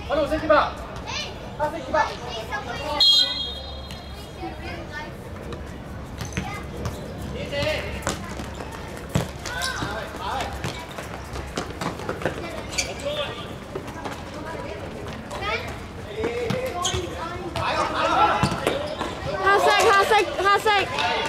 我先去吧。他先去吧。 黑色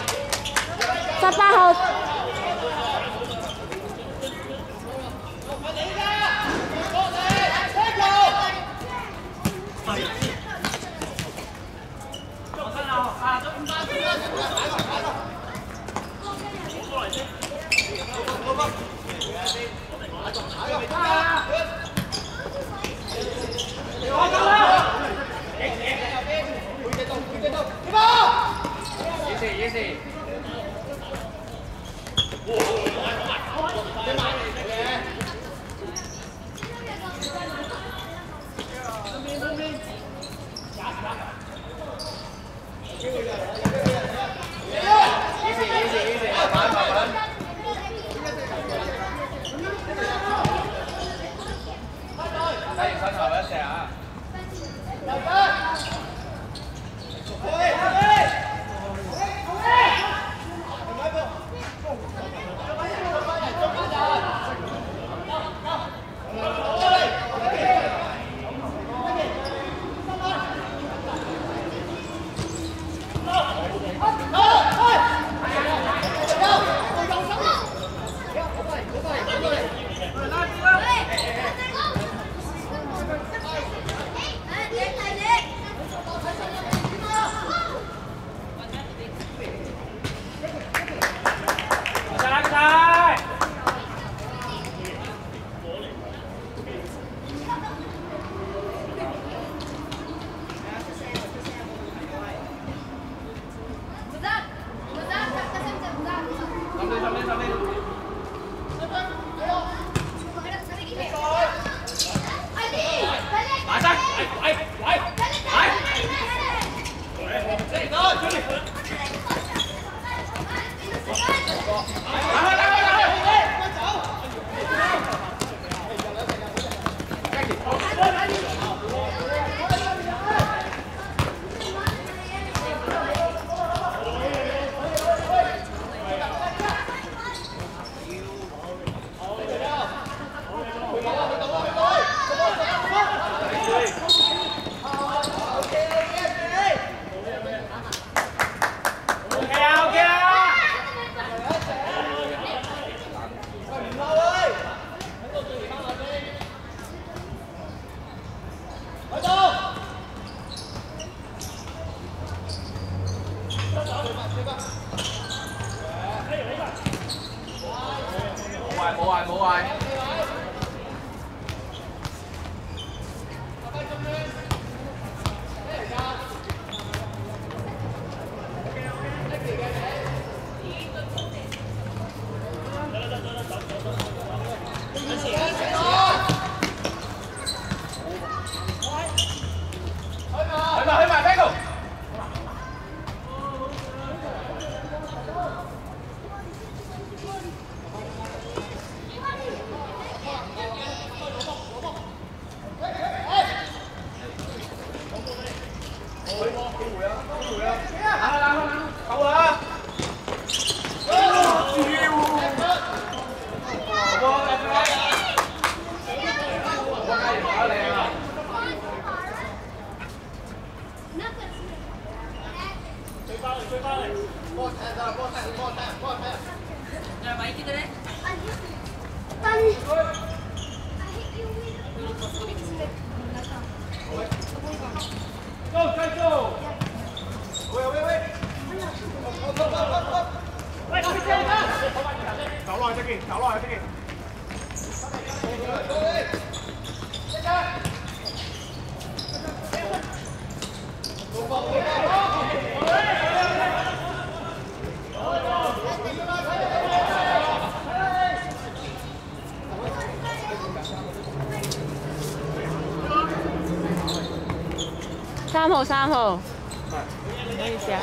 18號。3號，唔好意思啊。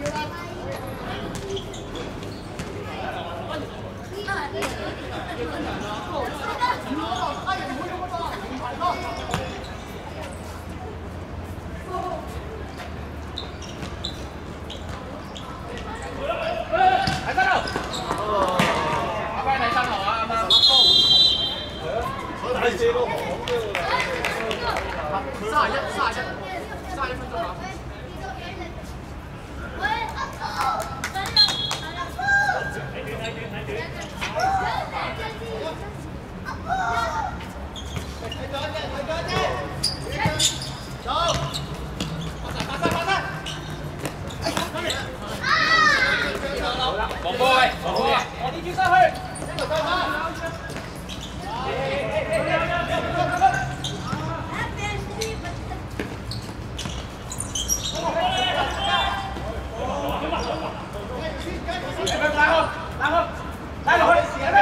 31分钟啊！ 王波喂，王波，我哋轉上去。拉落去，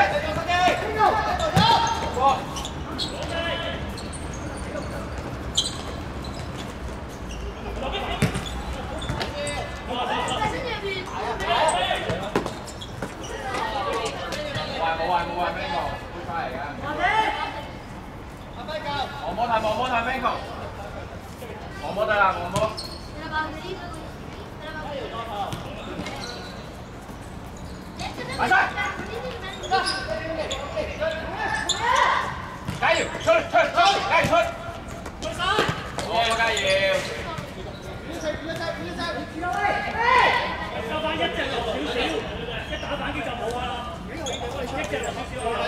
冇壞 Mango， 杯翻嚟㗎。黃波睇 Mango， 黃波得啦，黃波。埋晒！加油，出，加油出！好，加油！收翻一隻落少少，一打反擊就冇啦。一隻落少少啊！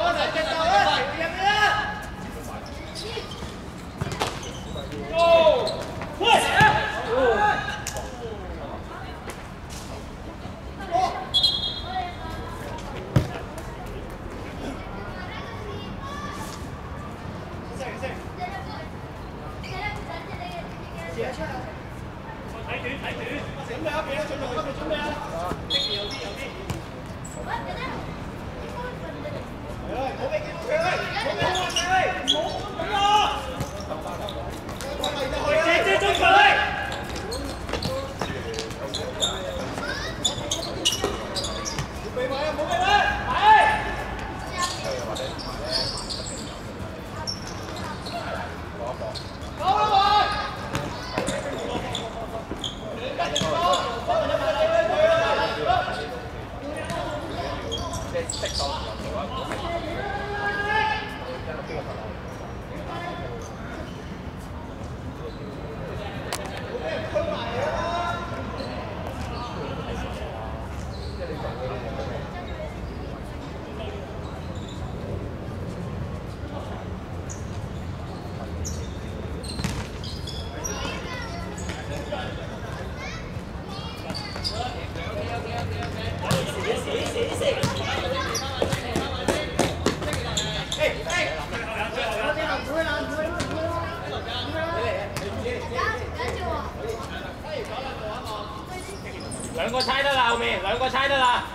哦，喂！兩個猜得啦，後面兩個猜得啦，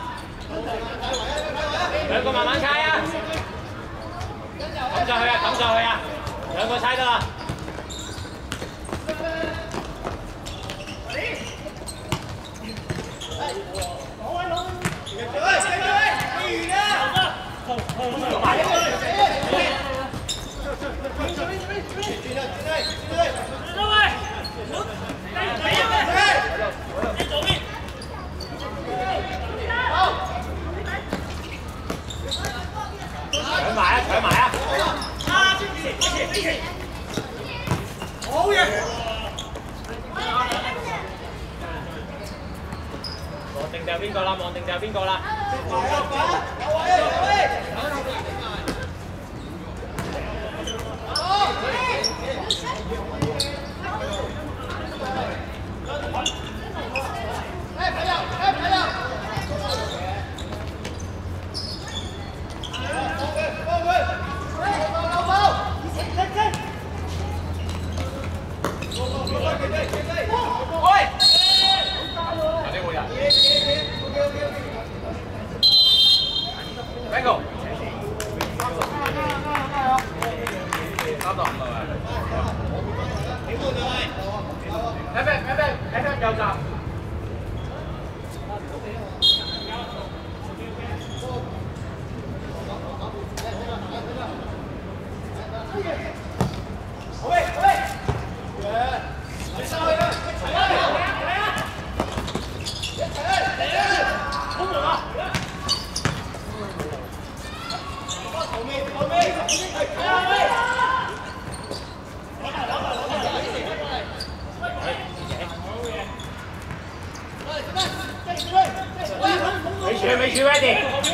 兩個慢慢猜啊，抌上去啊，抌上去啊，兩個猜得啦。搶埋啊！搶埋啊！好嘢！望定就邊個啦？望定就邊個啦？Mango， 3度，F 右閘。 Ready, ready.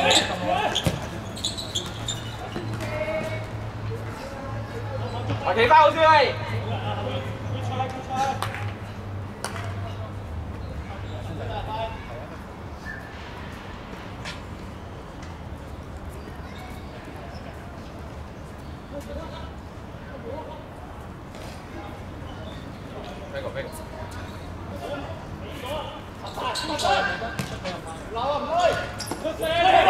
企翻好先喂。飛過飛過。留啊唔該。出射。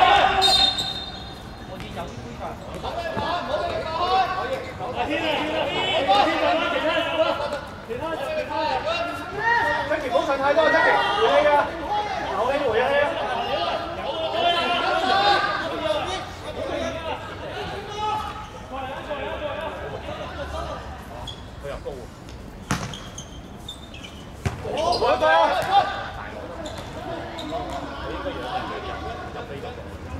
我哋有啲杯㗎。唔好俾佢開。可以。天啊天啊！其他張傑唔好上太多，張傑回氣啊！有氣回氣啊！佢又高喎。我對啊！佢應該要入飛咗。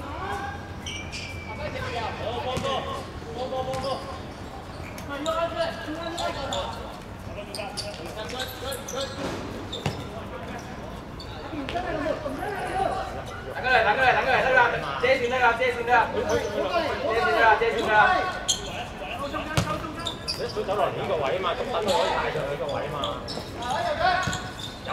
幫多。等佢嚟，得啦，遮線得啦。你小走落呢個位啊嘛，咁等佢可以帶上去個位啊嘛。有。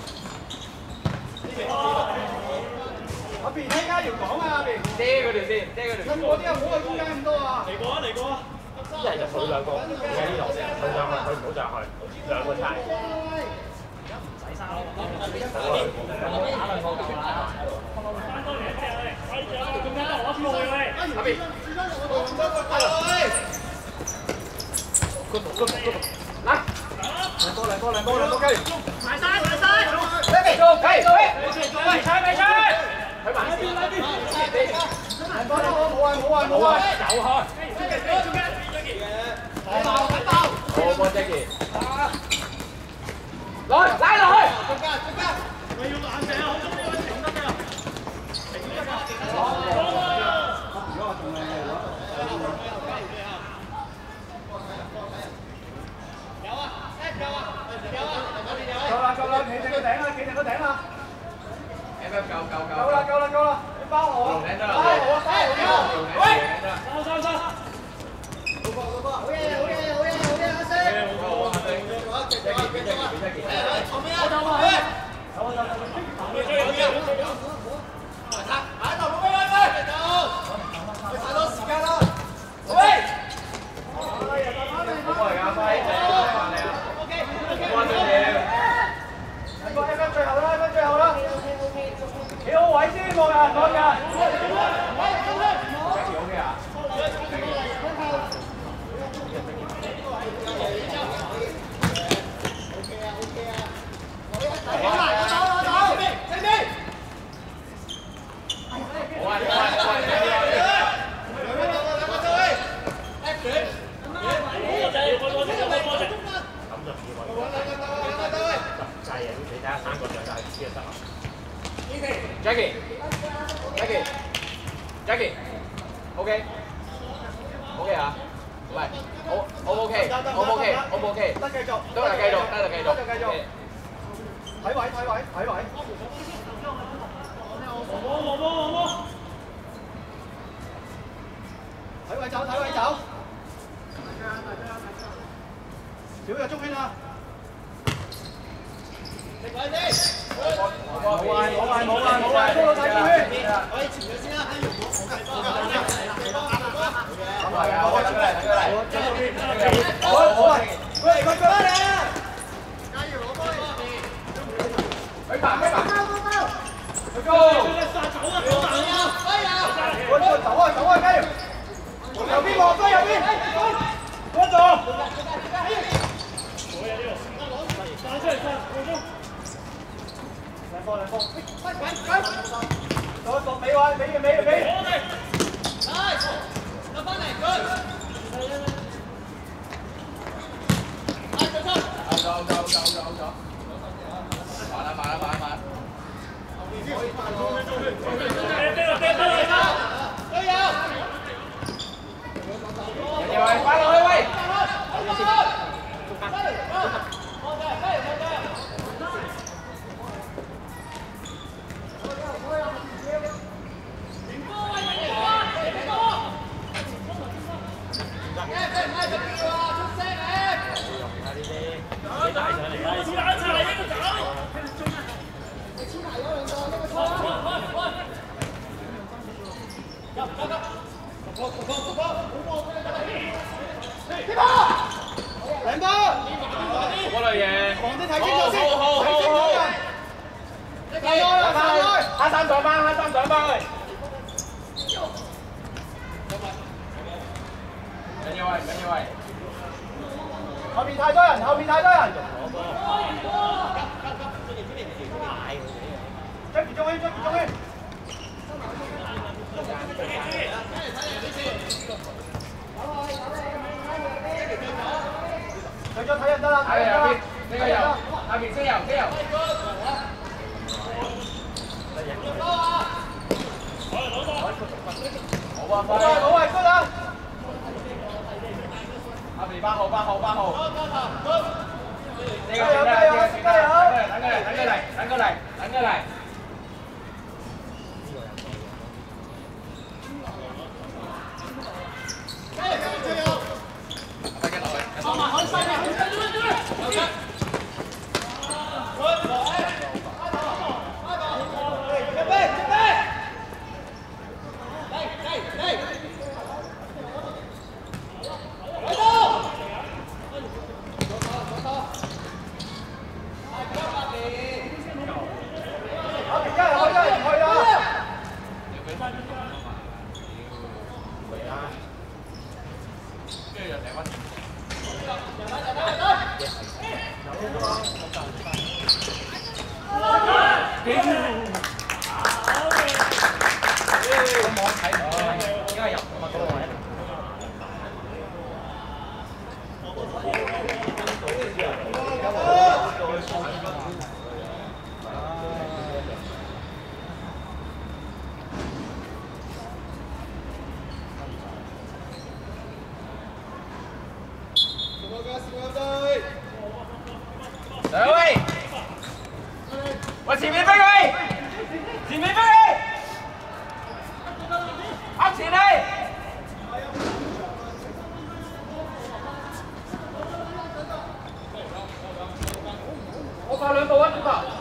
阿邊聽家要講啊，阿邊。遮嗰條線。咁嗰啲啊，唔好去中間咁多啊。嚟過啊！一係就佢兩個，而家呢度佢上去，佢唔好上去，兩個猜。而家唔使三咯。打兩個夠啦。翻多兩隻啊！中間攞出去喂。阿邊。來。兩個雞。埋晒。未猜。佢埋邊。冇啊！走開。中間。睇爆！我幫 Jackie。拉落去。中間。你要冷靜啊！好中意停得㗎。如果我仲係夠啦！企定個頂啦！夠啦！你包我！喂！收！好嘢！阿星！太多時間啦！喂！最後啦！企好位先，冇人。OK 啊？Jackie，OK 啊？唔係，我 OK，得繼續。睇位。睇位走。小日中圈啊！食位啲。冇啊！高到大中圈。可以前咗先啦，好，喂，加油攞波！飛爬！去高！走啊！加油！右邊望，右邊！嗰度！打出嚟兩波！左尾位，俾！入翻嚟，走！慢！快落去喂！ 2波，嗰類嘢，防啲睇清楚先，好。加油啦！下3上班，下3上班。緊要位。後邊太多人。追住中圈。退咗睇人得啦，睇人啦。呢個油，下邊先油。好啊，good啊！下邊8號。加油！等佢嚟。上位，往前面飛佢，壓前嚟。我發2步啊，邊個？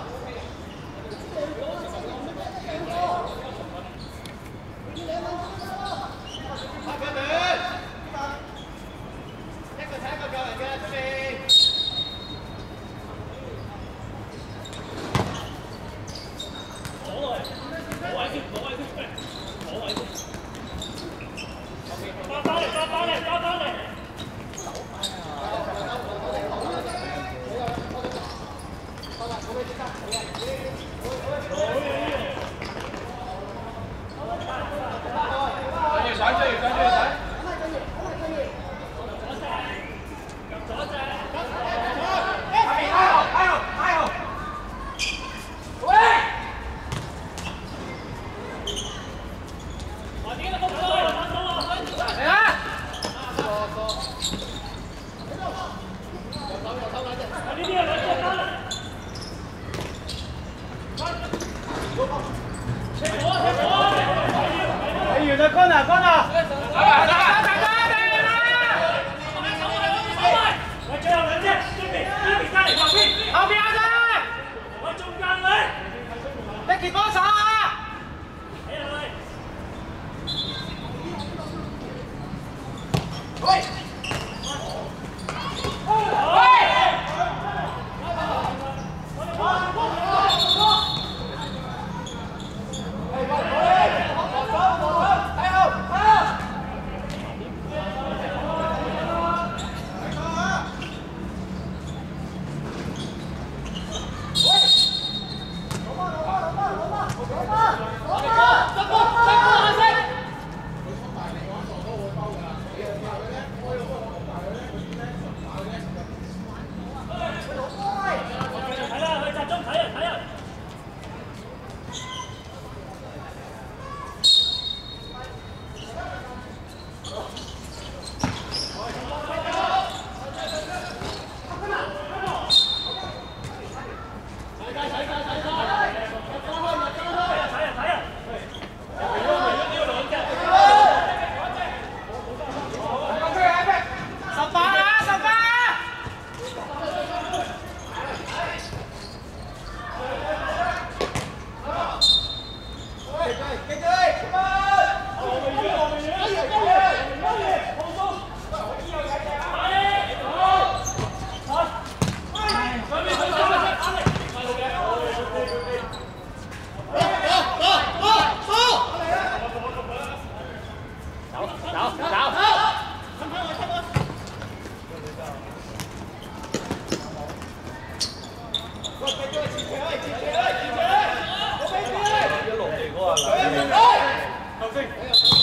一落地嗰下頭先。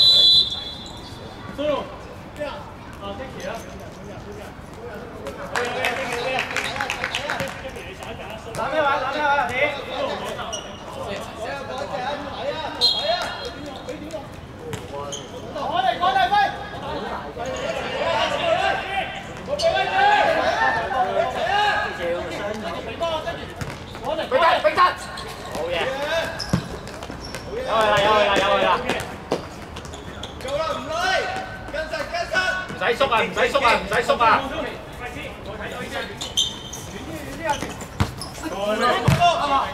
蘇龍。啊，星期啊。打咩話？打咩話？你？我哋飛！俾得！好嘢！有去啦！做啦，唔累，跟實！唔使縮啊！快啲，我睇到呢張。遠啲！啱啊！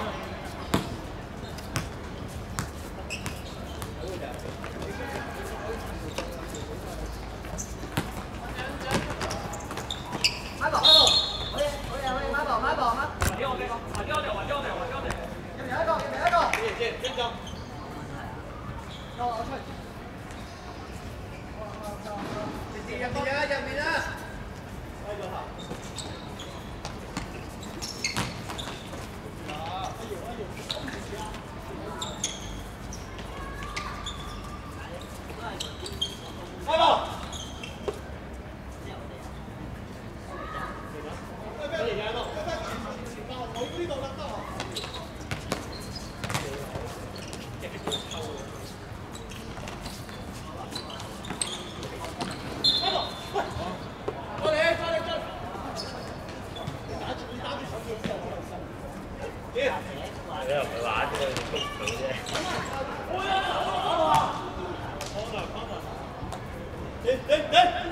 你又唔係玩啫，你攻唔到啫。可能。